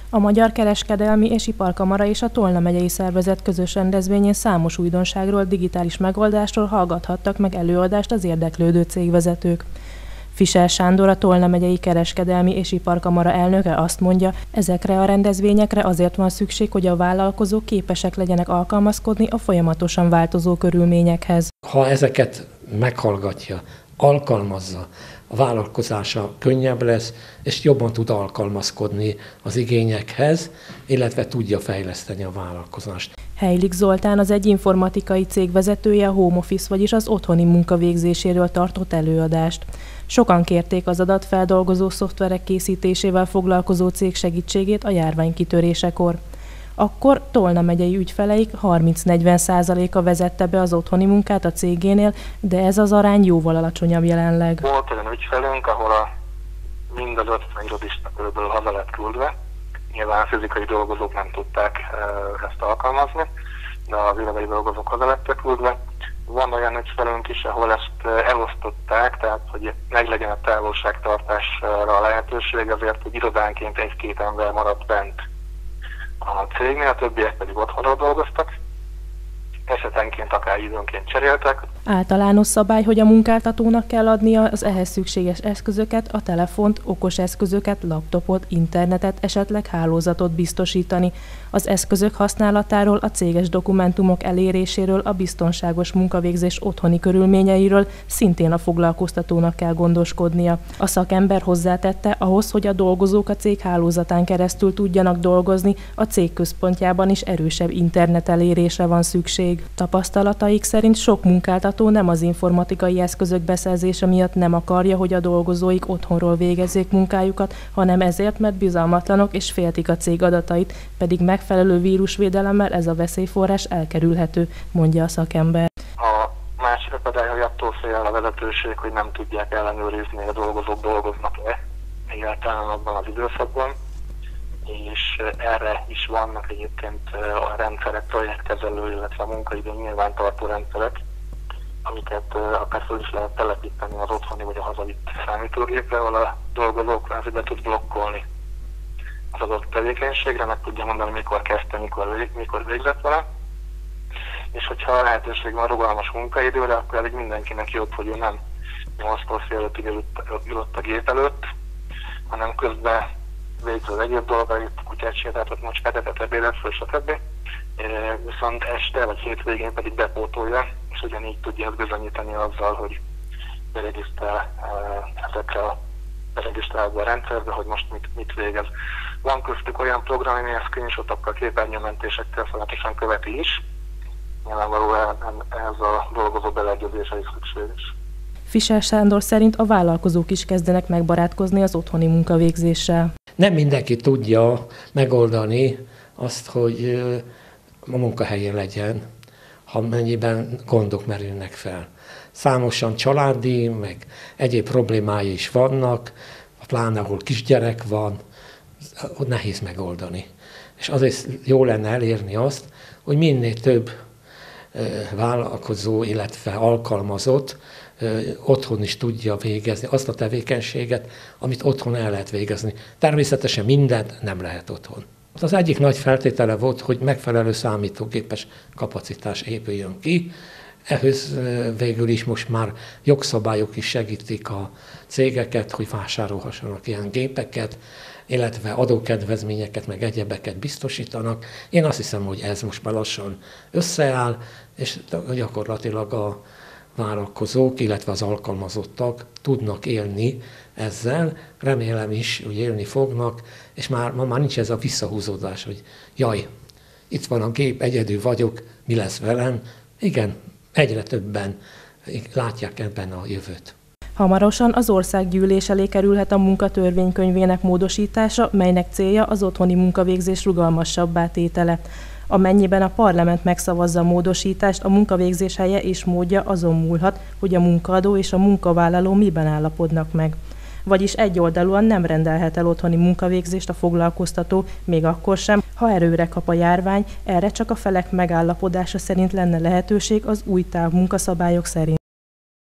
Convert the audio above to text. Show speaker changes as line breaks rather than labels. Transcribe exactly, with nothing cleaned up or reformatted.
A Magyar Kereskedelmi és Iparkamara és a Tolna megyei szervezet közös rendezvényén számos újdonságról, digitális megoldásról hallgathattak meg előadást az érdeklődő cégvezetők. Fischer Sándor, a Tolna megyei Kereskedelmi és Iparkamara elnöke azt mondja, ezekre a rendezvényekre azért van szükség, hogy a vállalkozók képesek legyenek alkalmazkodni a folyamatosan változó körülményekhez.
Ha ezeket meghallgatja, alkalmazza, a vállalkozása könnyebb lesz, és jobban tud alkalmazkodni az igényekhez, illetve tudja fejleszteni a vállalkozást.
Heilig Zoltán, az egy informatikai cég vezetője, a home office, vagyis az otthoni munka végzéséről tartott előadást. Sokan kérték az adatfeldolgozó szoftverek készítésével foglalkozó cég segítségét a járvány kitörésekor. Akkor Tolna megyei ügyfeleik harminc-negyven százaléka vezette be az otthoni munkát a cégénél, de ez az arány jóval alacsonyabb jelenleg.
Volt olyan ügyfelünk, ahol a mind az ötven irodista körülbelül haza lett küldve. Nyilván a fizikai dolgozók nem tudták ezt alkalmazni, de az irodai dolgozók haza lettek küldve. Van olyan ügyfelünk is, ahol ezt elosztották, tehát hogy meglegyen a távolságtartásra a lehetőség, azért, hogy irodánként egy-két ember maradt bent a cégnél, a többiek pedig otthonról dolgoztak. Esetenként akár időnként cseréltek.
Általános szabály, hogy a munkáltatónak kell adnia az ehhez szükséges eszközöket, a telefont, okos eszközöket, laptopot, internetet, esetleg hálózatot biztosítani. Az eszközök használatáról, a céges dokumentumok eléréséről, a biztonságos munkavégzés otthoni körülményeiről szintén a foglalkoztatónak kell gondoskodnia. A szakember hozzátette, ahhoz, hogy a dolgozók a cég hálózatán keresztül tudjanak dolgozni, a cég központjában is erősebb internet elérésre van szükség. Tapasztalataik szerint sok munkáltató nem az informatikai eszközök beszerzése miatt nem akarja, hogy a dolgozóik otthonról végezzék munkájukat, hanem ezért, mert bizalmatlanok és féltik a cég adatait, pedig megfelelő vírusvédelemmel ez a veszélyforrás elkerülhető, mondja a szakember.
A másik akadály, hogy attól fél a vezetőség, hogy nem tudják ellenőrizni, hogy a dolgozók dolgoznak-e egyáltalán abban az időszakban, és erre is vannak egyébként a rendszerek, projektkezelő, illetve a munkaidő nyilvántartó rendszerek, amiket akár föl is lehet telepíteni az otthoni vagy a hazavitt számítógépre, ahol a dolgozók be tud blokkolni az adott tevékenységre, meg tudja mondani, mikor kezdte, mikor, vég, mikor végzett vele. És hogyha lehetőség van rugalmas munkaidőre, akkor elég mindenkinek jobb, hogy ő nem nyolctól fél ötig ülött a gép előtt, hanem közben végzi az egyéb dolgait, kutyát sétáltat, macskát etet, ebédet, föl, stb. Viszont este vagy hétvégén pedig bepótolja, és ugyanígy tudja ezt bizonyítani azzal, hogy beregisztrál ezekre a beregisztrálva a rendszerbe, hogy most mit, mit végez. Van köztük olyan program, ami a screenshotokkal, képernyőmentésekkel folyamatosan követi is. Nyilvánvalóan ez a dolgozó beleegyezése is szükséges.
Fischer Sándor szerint a vállalkozók is kezdenek megbarátkozni az otthoni munkavégzéssel.
Nem mindenki tudja megoldani azt, hogy a munkahelyén legyen, ha mennyiben gondok merülnek fel. Számosan családi, meg egyéb problémái is vannak, pláne ahol kisgyerek van, ott nehéz megoldani. És azért jó lenne elérni azt, hogy minél több vállalkozó, illetve alkalmazott otthon is tudja végezni azt a tevékenységet, amit otthon el lehet végezni. Természetesen mindent nem lehet otthon. Az egyik nagy feltétele volt, hogy megfelelő számítógépes kapacitás épüljön ki. Ehhez végül is most már jogszabályok is segítik a cégeket, hogy vásárolhassanak ilyen gépeket, illetve adókedvezményeket, meg egyebeket biztosítanak. Én azt hiszem, hogy ez most már lassan összeáll, és gyakorlatilag a vállalkozók, illetve az alkalmazottak tudnak élni ezzel. Remélem is, hogy élni fognak, és már, ma már nincs ez a visszahúzódás, hogy jaj, itt van a gép, egyedül vagyok, mi lesz velem. Igen, egyre többen látják ebben a jövőt.
Hamarosan az országgyűlés elé kerülhet a munkatörvénykönyvének módosítása, melynek célja az otthoni munkavégzés rugalmasabbá tétele. Amennyiben a parlament megszavazza a módosítást, a munkavégzés helye és módja azon múlhat, hogy a munkaadó és a munkavállaló miben állapodnak meg. Vagyis egyoldalúan nem rendelhet el otthoni munkavégzést a foglalkoztató, még akkor sem, ha erőre kap a járvány, erre csak a felek megállapodása szerint lenne lehetőség az új távmunkaszabályok szerint.